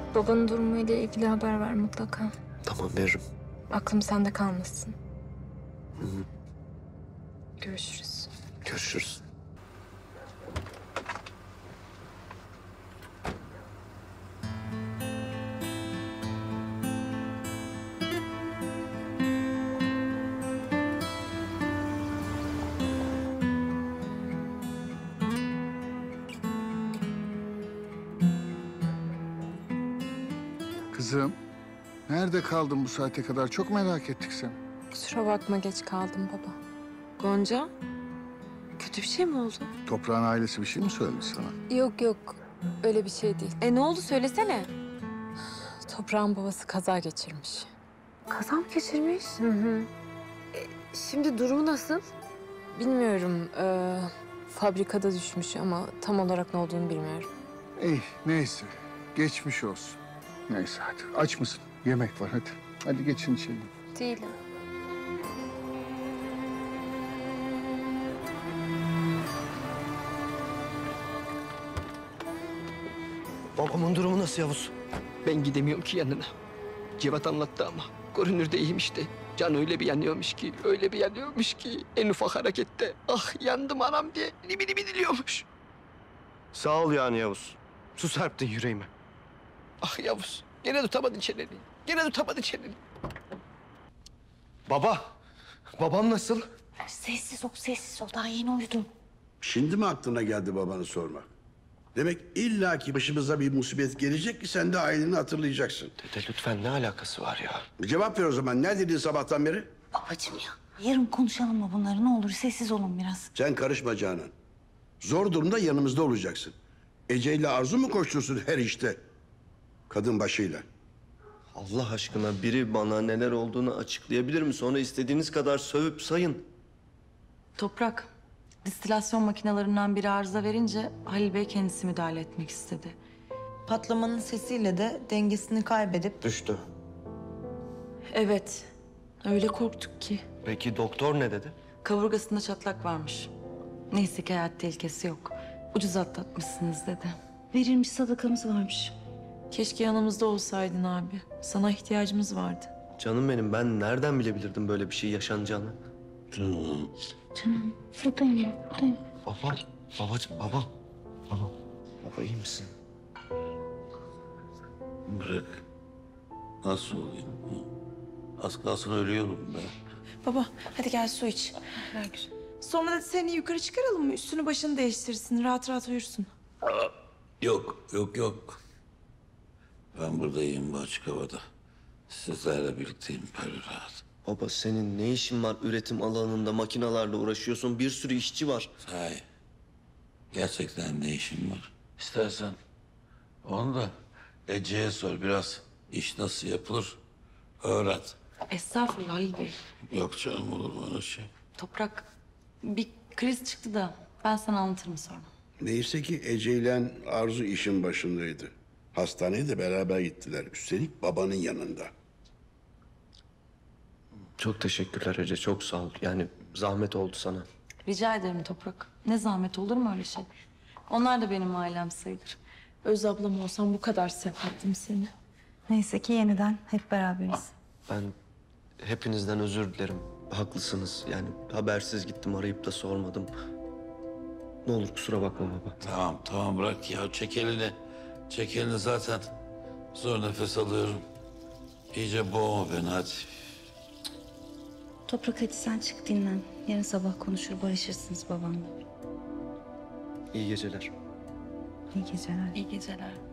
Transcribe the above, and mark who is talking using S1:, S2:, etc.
S1: Babanın durumuyla ilgili haber ver mutlaka.
S2: Tamam, veririm.
S1: Aklım sende kalmasın.
S2: Hı hı.
S1: Görüşürüz.
S2: Görüşürüz.
S3: Kızım, nerede kaldın bu saate kadar? Çok merak ettik seni.
S1: Kusura bakma geç kaldım baba. Gonca, kötü bir şey mi oldu?
S3: Toprağın ailesi bir şey mi söyledi sana?
S1: Yok yok, öyle bir şey değil. Ne oldu söylesene. Toprağın babası kaza geçirmiş.
S4: Kaza mı geçirmiş?
S1: Hı hı.
S4: Şimdi durumu nasıl?
S1: Bilmiyorum, fabrikada düşmüş ama tam olarak ne olduğunu bilmiyorum.
S3: İyi, neyse. Geçmiş olsun. Neyse hadi. Aç mısın? Yemek var hadi. Hadi geçin içeri.
S1: Değilim.
S2: Babamın durumu nasıl Yavuz?
S5: Ben gidemiyorum ki yanına. Cevat anlattı ama görünürde iyiymiş de. Can öyle bir yanıyormuş ki, öyle bir yanıyormuş ki. En ufak harekette ah yandım anam diye libi libi diliyormuş.
S2: Sağ ol yani Yavuz. Su serptin yüreğime.
S5: Ah Yavuz, gene tutamadın çeneni. Gene tutamadın çeneni.
S2: Baba, babam nasıl?
S4: Sessiz ol, sessiz ol. Daha yeni uyudum.
S6: Şimdi mi aklına geldi babanı sormak? Demek illaki başımıza bir musibet gelecek ki sen de aileni hatırlayacaksın.
S2: Dede lütfen ne alakası var ya?
S6: Cevap ver o zaman. Neredeydin sabahtan beri?
S4: Babacığım ya, yarın konuşalım mı bunları? Ne olur sessiz olun biraz.
S6: Sen karışma Canan. Zor durumda yanımızda olacaksın. Ece ile Arzu mu koştursun her işte? Kadın başıyla.
S2: Allah aşkına biri bana neler olduğunu açıklayabilir mi? Sonra istediğiniz kadar sövüp sayın.
S7: Toprak, distilasyon makinelerinden biri arıza verince Halil Bey kendisi müdahale etmek istedi. Patlamanın sesiyle de dengesini kaybedip...
S2: Düştü.
S7: Evet, öyle korktuk ki.
S2: Peki doktor ne dedi?
S7: Kaburgasında çatlak varmış. Neyse ki hayat tehlikesi yok. Ucuz atlatmışsınız dedi.
S4: Verilmiş sadakamız varmış.
S7: Keşke yanımızda olsaydın abi. Sana ihtiyacımız vardı.
S2: Canım benim, ben nereden bilebilirdim böyle bir şey yaşanacağını?
S4: Canım, buradayım ben, buradayım.
S2: Babam, babacığım, babam. Babam, baba iyi misin?
S8: Bırak. Nasıl olayım? Az kalsın ölüyorum ben.
S9: Baba hadi gel su iç. Sonra da seni yukarı çıkaralım mı? Üstünü başını değiştirsin. Rahat rahat uyursun.
S8: Yok, yok, yok. Ben buradayım bu açık havada. Sizlerle birlikteyim böyle rahat.
S2: Baba senin ne işin var üretim alanında, makinalarla uğraşıyorsun. Bir sürü işçi var.
S8: Sahi. Gerçekten ne işin var? İstersen onu da Ece'ye sor biraz. İş nasıl yapılır öğret.
S7: Estağfurullah Halil Bey.
S8: Yok canım olur mu öyle şey?
S7: Toprak, bir kriz çıktı da ben sana anlatırım sonra.
S6: Neyse ki Ece ile Arzu işin başındaydı. Hastaneye de beraber gittiler. Üstelik babanın yanında.
S2: Çok teşekkürler Ece, çok sağ ol. Yani zahmet oldu sana.
S7: Rica ederim Toprak. Ne zahmet olur mu öyle şey? Onlar da benim ailem sayılır.
S9: Öz ablam olsam bu kadar severdim seni.
S4: Neyse ki yeniden hep beraberiz.
S2: Ben hepinizden özür dilerim. Haklısınız. Yani habersiz gittim, arayıp da sormadım. Ne olur kusura bakma baba.
S8: Tamam tamam bırak ya çek elini. Çek elini zaten. Zor nefes alıyorum. İyice boğma beni hadi.
S4: Toprak hadi sen çık dinlen. Yarın sabah konuşur barışırsınız babamla.
S2: İyi geceler.
S4: İyi geceler.
S7: İyi geceler.